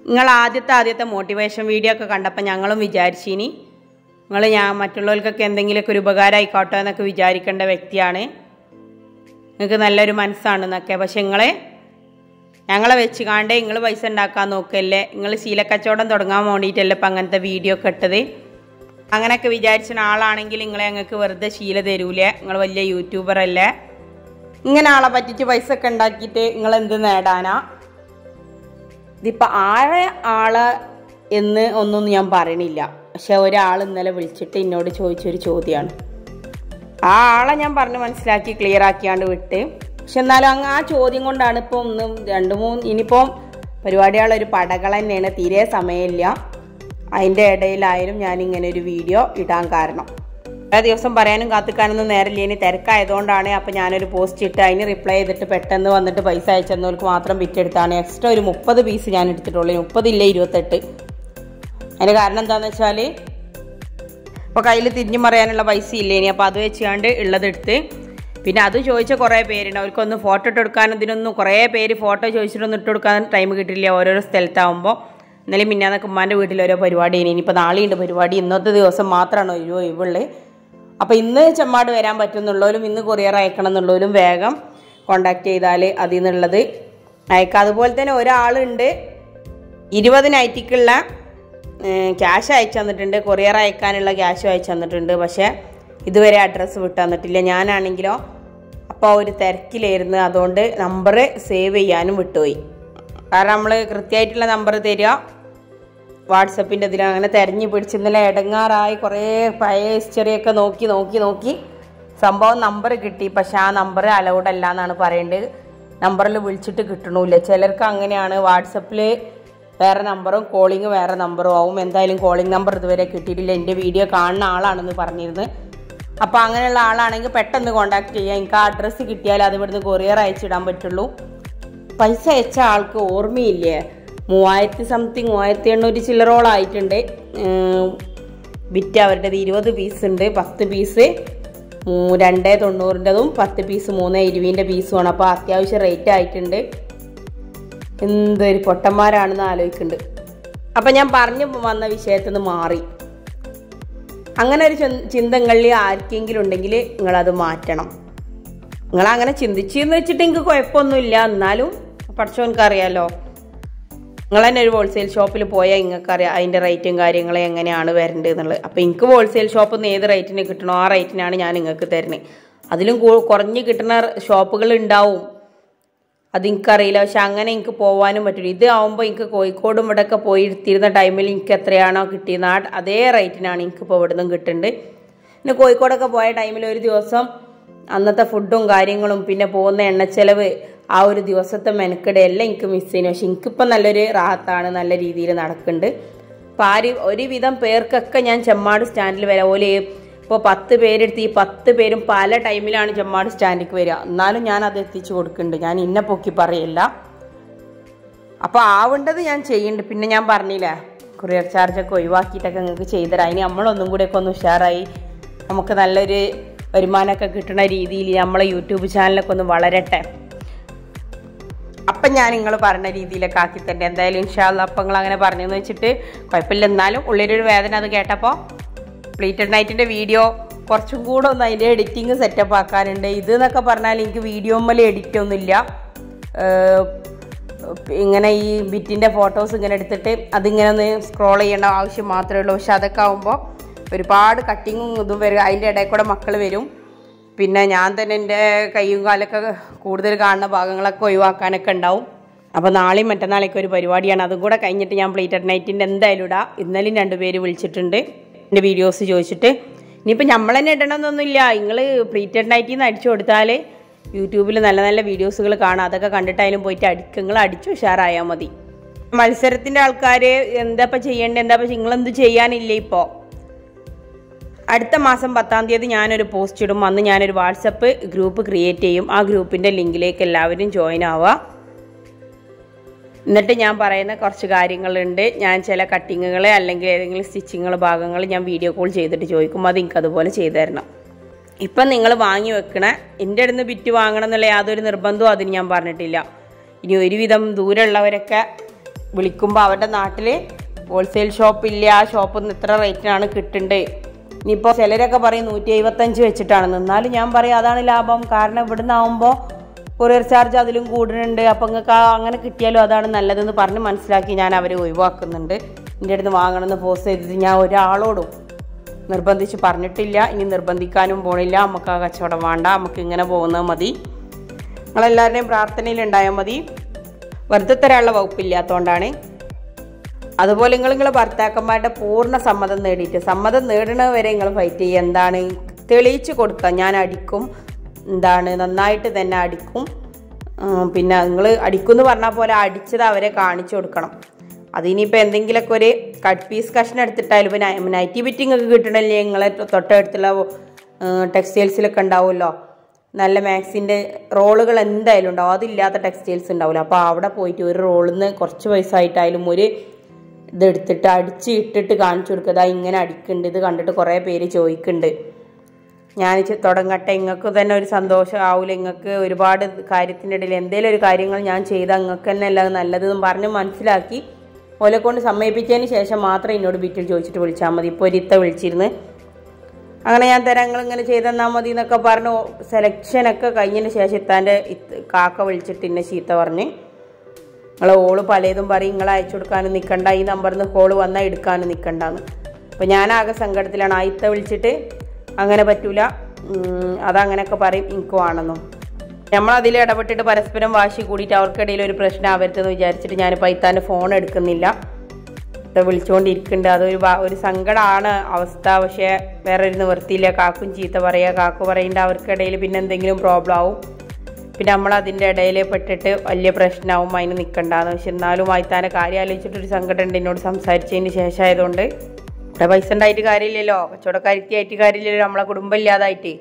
നിങ്ങൾ ആദ്യത്തെ motivation video ഒക്കെ കണ്ടപ്പോൾ ഞങ്ങളും വിചാരിച്ചിനി ഞാൻ മറ്റുള്ളവർക്കൊക്കെ എന്തെങ്കിലുമൊക്കെ ഒരു ഉപകാരം ആയിക്കോട്ടെ എന്നൊക്കെ വിചാരിക്കേണ്ട വ്യക്തിയാണ്. നിങ്ങൾക്ക് നല്ലൊരു മനസ്സാണെന്നൊക്കെ. പക്ഷെ ഞങ്ങളെ വെച്ച് കാണ്ടേ നിങ്ങൾ പൈസ ഉണ്ടാക്കാൻ നോക്കല്ലേ, നിങ്ങൾ ശീലക്കച്ചവടം തുടങ്ങാൻ വേണ്ടിയിട്ടല്ലേ ഇപ്പം അങ്ങനത്തെ വീഡിയോ ഒക്കെ ഇട്ടത്. അങ്ങനെയൊക്കെ വിചാരിച്ച ആളാണെങ്കിൽ ഞങ്ങൾക്ക് വെറുതെ ശീല തരൂലേ, നിങ്ങൾ വലിയ യൂട്യൂബർ അല്ലേ. ഇങ്ങനെ ആളെ പറ്റിച്ച് പൈസ ഒക്കെ ഉണ്ടാക്കിയിട്ട് നിങ്ങൾ എന്ത് നേടാനാ? ഇതിപ്പോൾ ആള് എന്ന് ഒന്നും ഞാൻ പറയണില്ല. പക്ഷെ ഒരാൾ ഇന്നലെ വിളിച്ചിട്ട് എന്നോട് ചോദിച്ചൊരു ചോദ്യമാണ്. ആ ആളെ ഞാൻ പറഞ്ഞ് മനസ്സിലാക്കി ക്ലിയർ ആക്കിയാണ്ട് വിട്ട്. പക്ഷെ എന്നാലും ആ ചോദ്യം കൊണ്ടാണ് ഇപ്പോൾ ഇനിയിപ്പം പരിപാടികളൊരു പടകൾ തന്നെയാണ്, തീരെ സമയമില്ല. അതിൻ്റെ ഇടയിലായാലും ഞാനിങ്ങനെ ഒരു വീഡിയോ ഇടാൻ കാരണം കുറേ ദിവസം പറയാനും കാത്തിക്കാനൊന്നും നേരമില്ല. ഇനി തിരക്കായതുകൊണ്ടാണ്. അപ്പോൾ ഞാനൊരു പോസ്റ്റ് ഇട്ട് അതിന് റിപ്ലൈ ചെയ്തിട്ട് പെട്ടെന്ന് വന്നിട്ട് പൈസ അയച്ചെന്നവർക്ക് മാത്രം വിറ്റെടുത്താണ്. എക്സ്ട്രാ ഒരു 30 പീസ് ഞാൻ എടുത്തിട്ടുള്ളൂ. 30 ഇല്ല 28. അതിന് കാരണം എന്താണെന്ന് വെച്ചാൽ ഇപ്പോൾ കയ്യിൽ തിരിഞ്ഞു മറിയാനുള്ള പൈസ ഇല്ലേ ഇനി. അപ്പോൾ അത് വെച്ചുകൊണ്ട് ഉള്ളതെടുത്ത് പിന്നെ അത് ചോദിച്ച കുറേ പേരുണ്ട്. അവർക്കൊന്ന് ഫോട്ടോ ഇട്ടെടുക്കാനും ഇതിനൊന്നും കുറേ പേര് ഫോട്ടോ ചോദിച്ചിട്ടൊന്നും ഇട്ടെടുക്കാൻ ടൈം കിട്ടില്ല ഓരോരോ സ്ഥലത്താകുമ്പോൾ. ഇന്നലെ മിന്നാന്നൊക്കെ ഉമ്മാൻ്റെ വീട്ടിൽ ഓരോ പരിപാടി ഇനിയിപ്പോൾ നാളെയുണ്ട് പരിപാടി. ഇന്നത്തെ ദിവസം മാത്രമാണ് ഒരു ഒഴിവുള്ളത്. അപ്പോൾ ഇന്ന് ചെമ്മാട് വരാൻ പറ്റുന്നുള്ളവരും ഇന്ന് കൊറിയർ അയക്കണം എന്നുള്ളവരും വേഗം കോണ്ടാക്ട് ചെയ്താൽ അതിൽ നിന്നുള്ളത് അയക്കാം. അതുപോലെ തന്നെ ഒരാളുണ്ട് 20 നൈറ്റിക്കുള്ള ക്യാഷ് അയച്ചു തന്നിട്ടുണ്ട്, കൊറിയർ അയക്കാനുള്ള ക്യാഷും അയച്ചു തന്നിട്ടുണ്ട്. പക്ഷേ ഇതുവരെ അഡ്രസ്സ് വിട്ടു തന്നിട്ടില്ല. ഞാനാണെങ്കിലോ അപ്പോൾ ഒരു തിരക്കിലായിരുന്നു, അതുകൊണ്ട് നമ്പർ സേവ് ചെയ്യാനും വിട്ടുപോയി. കാരണം നമ്മൾ കൃത്യമായിട്ടുള്ള നമ്പർ തരിക വാട്സപ്പിൻ്റെ ഇതിൽ അങ്ങനെ തിരഞ്ഞു പിടിച്ച് ഇന്നലെ ഇടങ്ങാറായി. കുറേ പഴയ ഹിസ്റ്ററിയൊക്കെ നോക്കി സംഭവം നമ്പർ കിട്ടി. പക്ഷെ ആ നമ്പർ അലൗഡ് അല്ല എന്നാണ് പറയേണ്ടത്. നമ്പറിൽ വിളിച്ചിട്ട് കിട്ടണില്ല. ചിലർക്ക് അങ്ങനെയാണ്. വാട്സപ്പിൽ വേറെ നമ്പറും കോളിങ് വേറെ നമ്പറും ആവും. എന്തായാലും കോളിംഗ് നമ്പർ ഇതുവരെ കിട്ടിയിട്ടില്ല. എൻ്റെ വീഡിയോ കാണുന്ന ആളാണെന്ന് പറഞ്ഞിരുന്നത്. അപ്പോൾ അങ്ങനെയുള്ള ആളാണെങ്കിൽ പെട്ടെന്ന് കോണ്ടാക്ട് ചെയ്യുക. എനിക്ക് ആ അഡ്രസ്സ് കിട്ടിയാൽ അത് ഇവിടുന്ന് കൊറിയർ അയച്ചിടാൻ പറ്റുള്ളൂ. പൈസ അയച്ച ആൾക്ക് ഓർമ്മയില്ലേ, 3800 ചില്ലറോളായിട്ടുണ്ട് വിറ്റ്. അവരുടേത് 20 പീസ് ഉണ്ട്. 10 പീസ് 290-ൻ്റെതും 10 പീസ് 320-ൻ്റെ പീസുമാണ്. അപ്പോൾ അത്യാവശ്യം റേറ്റ് ആയിട്ടുണ്ട്. എന്തൊരു പൊട്ടന്മാരാണെന്ന് ആലോചിക്കുന്നുണ്ട്. അപ്പം ഞാൻ പറഞ്ഞു വന്ന വിഷയത്തിൽ നിന്ന് മാറി. അങ്ങനെ ഒരു ചിന്തകളിൽ ആർക്കെങ്കിലും ഉണ്ടെങ്കിൽ നിങ്ങളത് മാറ്റണം. നിങ്ങളങ്ങനെ ചിന്തിച്ചെന്ന് വെച്ചിട്ട് എനിക്ക് കുഴപ്പമൊന്നുമില്ല. എന്നാലും പഠിച്ചവനക്കറിയാലോ. നിങ്ങൾ തന്നെ ഒരു ഹോൾസെയിൽ ഷോപ്പിൽ പോയാൽ നിങ്ങൾക്കറിയാം അതിൻ്റെ റേറ്റും കാര്യങ്ങളും എങ്ങനെയാണ് വരേണ്ടത് എന്നുള്ളത്. അപ്പോൾ എനിക്ക് ഹോൾസെയിൽ ഷോപ്പിൽ നിന്ന് ഏത് റേറ്റിന് കിട്ടണോ ആ റേറ്റിനാണ് ഞാൻ നിങ്ങൾക്ക് തരുന്നത്. അതിലും കുറഞ്ഞ് കിട്ടുന്ന ഷോപ്പുകൾ ഉണ്ടാവും, അത് എനിക്കറിയില്ല. പക്ഷെ അങ്ങനെ എനിക്ക് പോകാനും പറ്റില്ല. ഇത് ആകുമ്പോൾ എനിക്ക് കോഴിക്കോടും ഇവിടെയൊക്കെ പോയി എടുത്തിരുന്ന ടൈമിൽ എനിക്ക് എത്രയാണോ കിട്ടിയത് അതേ റേറ്റിനാണ് എനിക്കിപ്പോൾ ഇവിടെ നിന്നും കിട്ടുന്നുണ്ട്. പിന്നെ കോഴിക്കോടൊക്കെ പോയ ടൈമിൽ ഒരു ദിവസം അന്നത്തെ ഫുഡും കാര്യങ്ങളും പിന്നെ പോകുന്ന എണ്ണച്ചെലവ് ആ ഒരു ദിവസത്തെ മെനക്കെടെല്ലാം എനിക്ക് മിസ് ചെയ്യുന്നു. പക്ഷെ എനിക്കിപ്പോൾ നല്ലൊരു റാഹത്താണ്, നല്ല രീതിയിൽ നടക്കുന്നുണ്ട്. അപ്പോൾ ഒരുവിധം പേർക്കൊക്കെ ഞാൻ ചെമ്മാട് സ്റ്റാൻഡിൽ വരാം. ഓല് ഇപ്പോൾ 10 പേരെടുത്ത് ഈ 10 പേരും പല ടൈമിലാണ് ചെമ്മാട് സ്റ്റാൻഡിലേക്ക് വരിക. എന്നാലും ഞാൻ അത് എത്തിച്ചു കൊടുക്കുന്നുണ്ട്. ഞാൻ ഇന്നെ പൊക്കി പറയില്ല. അപ്പോൾ ആവേണ്ടത് ഞാൻ ചെയ്യുന്നുണ്ട്. പിന്നെ ഞാൻ പറഞ്ഞില്ലേ കൊറിയർ ചാർജൊക്കെ ഒഴിവാക്കിയിട്ടൊക്കെ നിങ്ങൾക്ക് ചെയ്തുതരാം. അതിന് നമ്മളൊന്നും കൂടെയൊക്കെ ഒന്ന് ഉഷാറായി നമുക്ക് നല്ലൊരു വരുമാനമൊക്കെ കിട്ടുന്ന രീതിയിൽ നമ്മളെ യൂട്യൂബ് ചാനലൊക്കെ ഒന്ന് വളരട്ടെ. അപ്പം ഞാൻ നിങ്ങൾ പറഞ്ഞ രീതിയിലൊക്കെ ആക്കി തന്നെ എന്തായാലും ഇൻഷാ അല്ലാഹ്. അപ്പം നിങ്ങൾ അങ്ങനെ പറഞ്ഞെന്ന് വെച്ചിട്ട് കുഴപ്പമില്ല. എന്നാലും ഉള്ളിലൊരു വേദന അത് കേട്ടപ്പോൾ പ്ലീറ്റഡ് നൈറ്റിൻ്റെ വീഡിയോ കുറച്ചും കൂടെ ഒന്ന് അതിൻ്റെ എഡിറ്റിങ് സെറ്റപ്പ് ആക്കാനുണ്ട്. ഇതെന്നൊക്കെ പറഞ്ഞാൽ എനിക്ക് വീഡിയോമ്മൽ എഡിറ്റൊന്നുമില്ല. ഇങ്ങനെ ഈ ബിറ്റിൻ്റെ ഫോട്ടോസ് ഇങ്ങനെ എടുത്തിട്ട് അതിങ്ങനെ ഒന്ന് സ്ക്രോൾ ചെയ്യേണ്ട ആവശ്യം മാത്രമേ ഉള്ളൂ. പക്ഷെ അതൊക്കെ ആകുമ്പോൾ ഒരുപാട് കട്ടിങ്ങും ഇതും വരും. അതിൻ്റെ ഇടയിൽ കൂടെ മക്കൾ വരും. പിന്നെ ഞാൻ തന്നെ എൻ്റെ കയ്യും കാലൊക്കെ കൂടുതൽ കാണുന്ന ഭാഗങ്ങളൊക്കെ ഒഴിവാക്കാനൊക്കെ ഉണ്ടാവും. അപ്പോൾ നാളെയും മറ്റന്നാളേക്ക് ഒരു പരിപാടിയാണ്. അതും കൂടെ കഴിഞ്ഞിട്ട് ഞാൻ പ്ലീറ്റഡ് നൈറ്റിൻ്റെ എന്തായാലും ഇടാം. ഇന്നലെയും 2 പേര് വിളിച്ചിട്ടുണ്ട് എൻ്റെ വീഡിയോസ് ചോദിച്ചിട്ട്. ഇനിയിപ്പോൾ നമ്മൾ തന്നെ ഇടണമെന്നൊന്നുമില്ല. നിങ്ങൾ പ്ലീറ്റഡ് നൈറ്റിൽ നിന്ന് അടിച്ചു കൊടുത്താൽ യൂട്യൂബിൽ നല്ല നല്ല വീഡിയോസുകൾ കാണാം. അതൊക്കെ കണ്ടിട്ടായാലും പോയിട്ട് നിങ്ങൾ അടിച്ചു ഉഷാറായാൽ മതി. മത്സരത്തിൻ്റെ ആൾക്കാർ എന്താ ചെയ്യേണ്ടത്, നിങ്ങളെന്ത് ചെയ്യാനില്ല. ഇപ്പോൾ അടുത്ത മാസം 10-ാം തീയതി ഞാനൊരു പോസ്റ്റ് ഇടും. അന്ന് ഞാനൊരു വാട്സപ്പ് ഗ്രൂപ്പ് ക്രിയേറ്റ് ചെയ്യും. ആ ഗ്രൂപ്പിൻ്റെ ലിങ്കിലേക്ക് എല്ലാവരും ജോയിൻ ആവുക. എന്നിട്ട് ഞാൻ പറയുന്ന കുറച്ച് കാര്യങ്ങളുണ്ട്. ഞാൻ ചില കട്ടിങ്ങുകൾ അല്ലെങ്കിൽ ഏതെങ്കിലും സ്റ്റിച്ചിങ്ങുകൾ ഭാഗങ്ങൾ ഞാൻ വീഡിയോ കോൾ ചെയ്തിട്ട് ചോദിക്കും. അത് എനിക്ക് അതുപോലെ ചെയ്തു തരണം. ഇപ്പം നിങ്ങൾ വാങ്ങി വെക്കണ എൻ്റെ അടുത്ത് ബിറ്റ് വാങ്ങണം എന്നുള്ള യാതൊരു നിർബന്ധവും അതിന് ഞാൻ പറഞ്ഞിട്ടില്ല. ഇനി ഒരുവിധം ദൂരമുള്ളവരൊക്കെ വിളിക്കുമ്പോൾ അവരുടെ നാട്ടിൽ ഹോൾസെയിൽ ഷോപ്പില്ല, ആ ഷോപ്പിൽ നിന്ന് ഇത്ര റേറ്റിനാണ് കിട്ടുന്നത്. ഇനിയിപ്പോൾ ചിലരൊക്കെ പറയും 175 വെച്ചിട്ടാണെന്ന്. എന്നാലും ഞാൻ പറയും അതാണ് ലാഭം. കാരണം ഇവിടെ നിന്നാകുമ്പോൾ കൊറിയർ ചാർജ് അതിലും കൂടുന്നുണ്ട്. അപ്പം നിങ്ങൾക്ക് അങ്ങനെ കിട്ടിയാലും അതാണ് നല്ലതെന്ന് പറഞ്ഞ് മനസ്സിലാക്കി ഞാൻ അവരെ ഒഴിവാക്കുന്നുണ്ട്. എൻ്റെ അടുത്ത് വാങ്ങണമെന്ന് പോസ്റ്റ് ചെയ്തിട്ട് ഞാൻ ഒരാളോടും നിർബന്ധിച്ച് പറഞ്ഞിട്ടില്ല. ഇനി നിർബന്ധിക്കാനും പോണില്ല. നമുക്ക് ആ കച്ചവടം വേണ്ട, നമുക്ക് ഇങ്ങനെ പോകുന്നത് മതി. നിങ്ങളെല്ലാവരുടെയും പ്രാർത്ഥനയിലുണ്ടായാൽ മതി. വെറുതെ തരാനുള്ള വകുപ്പില്ലാത്തതുകൊണ്ടാണ്. അതുപോലെ നിങ്ങളെ ഭർത്താക്കന്മാരുടെ പൂർണ്ണ സമ്മതം നേടിയിട്ട്, സമ്മതം നേടുന്നത് വരെ നിങ്ങൾ ഫൈറ്റ് ചെയ്യുക. എന്താണ് തെളിയിച്ച് കൊടുക്കുക. ഞാൻ അടിക്കും, എന്താണ് നന്നായിട്ട് തന്നെ അടിക്കും. പിന്നെ നിങ്ങൾ അടിക്കുമെന്ന് പറഞ്ഞാൽ പോലെ അടിച്ചത് അവരെ കാണിച്ചു കൊടുക്കണം. അതിനിപ്പോൾ എന്തെങ്കിലുമൊക്കെ ഒരു കട്ട് പീസ് കഷ്ണം എടുത്തിട്ടായാലും ഇപ്പോൾ നൈറ്റി ബിറ്റിംഗ് ഒക്കെ കിട്ടണല്ലേ നിങ്ങളെ തൊട്ടടുത്തുള്ള ടെക്സ്റ്റൈൽസിലൊക്കെ ഉണ്ടാവുമല്ലോ. നല്ല മാക്സിൻ്റെ റോളുകൾ എന്തായാലും ഉണ്ടാവും. അതില്ലാത്ത ടെക്സ്റ്റൈൽസ് ഉണ്ടാവില്ല. അപ്പോൾ അവിടെ പോയിട്ട് ഒരു റോളിൽ നിന്ന് കുറച്ച് പൈസ ആയിട്ടായാലും ഒരു ഇതെടുത്തിട്ട് അടിച്ച് ഇട്ടിട്ട് കാണിച്ചു കൊടുക്കുക. അതാ ഇങ്ങനെ അടിക്കുന്നുണ്ട്, ഇത് കണ്ടിട്ട് കുറേ പേര് ചോദിക്കുന്നുണ്ട്. ഞാൻ തുടങ്ങട്ടെ, നിങ്ങൾക്ക് തന്നെ ഒരു സന്തോഷം ആവില്ല. നിങ്ങൾക്ക് ഒരുപാട് കാര്യത്തിൻ്റെ ഇടയിൽ എന്തെങ്കിലും ഒരു കാര്യങ്ങൾ ഞാൻ ചെയ്താൽ നിങ്ങൾക്ക് തന്നെ എല്ലാം നല്ലതെന്ന് പറഞ്ഞ് മനസ്സിലാക്കി ഓലെ കൊണ്ട് സമ്മതിപ്പിച്ചതിന് ശേഷം മാത്രം എന്നോട് ബിറ്റിൽ ചോദിച്ചിട്ട് വിളിച്ചാൽ മതി. ഇപ്പോൾ ഒരിത്ത വിളിച്ചിരുന്ന് അങ്ങനെ ഞാൻ തരാം, നിങ്ങൾ ഇങ്ങനെ ചെയ്തെന്നാൽ മതി എന്നൊക്കെ പറഞ്ഞു. സെലക്ഷനൊക്കെ കഴിഞ്ഞതിന് ശേഷം ഇത്താൻ്റെ കാക്ക വിളിച്ചിട്ട് എന്നെ ചീത്ത പറഞ്ഞ്, നിങ്ങളെ ഓള് പലതും പറയും, നിങ്ങളെ അയച്ചു കൊടുക്കാനും നിൽക്കണ്ട, ഈ നമ്പറിൽ നിന്ന് കോള് വന്നാൽ എടുക്കാനും നിൽക്കണ്ടെന്ന്. അപ്പോൾ ഞാനാകെ സങ്കടത്തിലാണ്. ആയിത്ത വിളിച്ചിട്ട് അങ്ങനെ പറ്റൂല, അതങ്ങനെയൊക്കെ പറയും, എനിക്ക് വേണമെന്നും. നമ്മളതിൽ ഇടപെട്ടിട്ട് പരസ്പരം വാശി കൂടിയിട്ട് അവർക്കിടയിൽ ഒരു പ്രശ്നം ആവരുതെന്ന് വിചാരിച്ചിട്ട് ഞാനിപ്പോൾ അയിത്താൻ്റെ ഫോൺ എടുക്കുന്നില്ല. വിളിച്ചുകൊണ്ടിരിക്കുന്നുണ്ട്. ഒരു സങ്കടമാണ് അവസ്ഥ. പക്ഷേ വേറെ ഒരു നിവൃത്തിയില്ല. കാക്കും ചീത്ത പറയുക, കാക്കു പറയേണ്ട അവർക്കിടയിൽ പിന്നെ എന്തെങ്കിലും പ്രോബ്ലം ആവും. പിന്നെ നമ്മളതിൻ്റെ ഇടയിൽ പെട്ടിട്ട് വലിയ പ്രശ്നമാവും. അതിന് നിൽക്കണ്ടാന്ന്. പക്ഷെ എന്നാലും അയിത്താൻ്റെ കാര്യം ആലോചിച്ചിട്ടൊരു സങ്കടം ഉണ്ട് എന്നോട് സംസാരിച്ചതിന് ശേഷം ആയതുകൊണ്ട്. ഇവിടെ പൈസ ഉണ്ടായിട്ട് കാര്യമില്ലല്ലോ, കച്ചവടക്കാരിയായിട്ട് കാര്യമില്ലല്ലോ, നമ്മളെ കുടുംബം ഇല്ലാതായിട്ട്.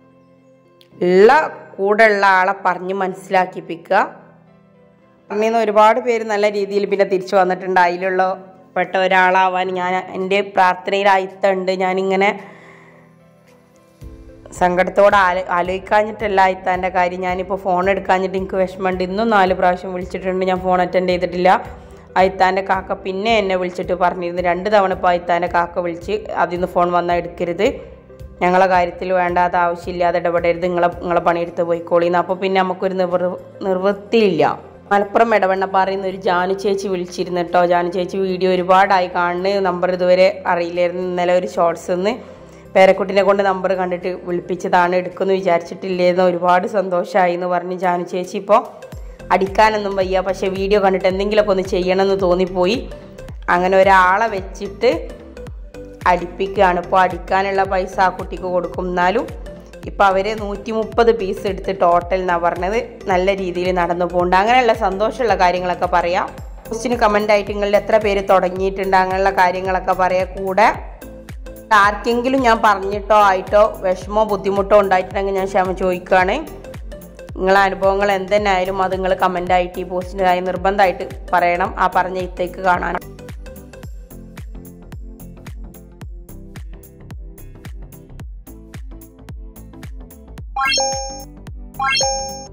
ഉള്ള കൂടെ ഉള്ള ആളെ പറഞ്ഞ് മനസ്സിലാക്കിപ്പിക്കുക. പറഞ്ഞിന്ന് ഒരുപാട് പേര് നല്ല രീതിയിൽ പിന്നെ തിരിച്ചു വന്നിട്ടുണ്ട്. അതിലുള്ള പെട്ട ഒരാളാവാൻ ഞാൻ എൻ്റെ പ്രാർത്ഥനയിലായിട്ടുണ്ട്. ഞാനിങ്ങനെ സങ്കടത്തോടെ ആലോചിക്കാഞ്ഞിട്ടല്ല അയിത്താൻ്റെ കാര്യം. ഞാനിപ്പോൾ ഫോൺ എടുക്കാഞ്ഞിട്ട് എനിക്ക് വിഷമമുണ്ട്. ഇന്നും 4 പ്രാവശ്യം വിളിച്ചിട്ടുണ്ട്, ഞാൻ ഫോൺ അറ്റൻഡ് ചെയ്തിട്ടില്ല. അയിത്താൻ്റെ കാക്ക പിന്നെ എന്നെ വിളിച്ചിട്ട് പറഞ്ഞിരുന്നു 2 തവണ ഇപ്പോൾ അയിത്താൻ്റെ കാക്ക വിളിച്ച് അതിൽ നിന്ന് ഫോൺ വന്നാൽ എടുക്കരുത്, ഞങ്ങളെ കാര്യത്തിൽ വേണ്ടാത്ത ആവശ്യമില്ലാതെ ഇടപെടരുത്, നിങ്ങളെ പണിയെടുത്ത് പോയിക്കോളിന്ന്. അപ്പോൾ പിന്നെ നമുക്കൊരു നിവൃത്തിയില്ല. മലപ്പുറം എടവണ്ണപ്പാറയിൽ നിന്ന് ഒരു ജാനു ചേച്ചി വിളിച്ചിരുന്നു കേട്ടോ. ജാനു ചേച്ചി വീഡിയോ ഒരുപാടായി കാണുന്നു, നമ്പർ ഇതുവരെ അറിയില്ലായിരുന്നു. ഇന്നലെ ഒരു ഷോർട്സ് നിന്ന് പേരക്കുട്ടിനെ കൊണ്ട് നമ്പർ കണ്ടിട്ട് വിളിപ്പിച്ചതാണ്, എടുക്കുമെന്ന് വിചാരിച്ചിട്ടില്ലായിരുന്നു. ഒരുപാട് സന്തോഷമായി എന്ന് പറഞ്ഞ് ജാനു ചേച്ചി ഇപ്പോൾ അടിക്കാനൊന്നും വയ്യ, പക്ഷേ വീഡിയോ കണ്ടിട്ട് എന്തെങ്കിലുമൊക്കെ ഒന്ന് ചെയ്യണമെന്ന് തോന്നിപ്പോയി. അങ്ങനെ ഒരാളെ വെച്ചിട്ട് അടിപ്പിക്കുകയാണ്. ഇപ്പോൾ അടിക്കാനുള്ള പൈസ ആ കുട്ടിക്ക് കൊടുക്കും. എന്നാലും ഇപ്പോൾ അവർ 130 പീസ് എടുത്ത് ടോട്ടൽ എന്നാണ് പറഞ്ഞത്. നല്ല രീതിയിൽ നടന്നു പോകുന്നുണ്ട്. അങ്ങനെയുള്ള സന്തോഷമുള്ള കാര്യങ്ങളൊക്കെ പറയാം. പോസ്റ്റിന് കമൻ്റായിട്ട് നിങ്ങളിൽ എത്ര പേര് തുടങ്ങിയിട്ടുണ്ട് അങ്ങനെയുള്ള കാര്യങ്ങളൊക്കെ പറയാം. കൂടെ ആർക്കെങ്കിലും ഞാൻ പറഞ്ഞിട്ടോ ആയിട്ടോ വിഷമോ ബുദ്ധിമുട്ടോ ഉണ്ടായിട്ടുണ്ടെങ്കിൽ ഞാൻ ക്ഷമ ചോദിക്കുകയാണ്. നിങ്ങളെ അനുഭവങ്ങൾ എന്തെന്നായാലും അത് നിങ്ങൾ കമൻ്റായിട്ട് ഈ പോസ്റ്റിനായി നിർബന്ധമായിട്ട് പറയണം. ആ പറഞ്ഞ ഇത്തേക്ക് കാണാൻ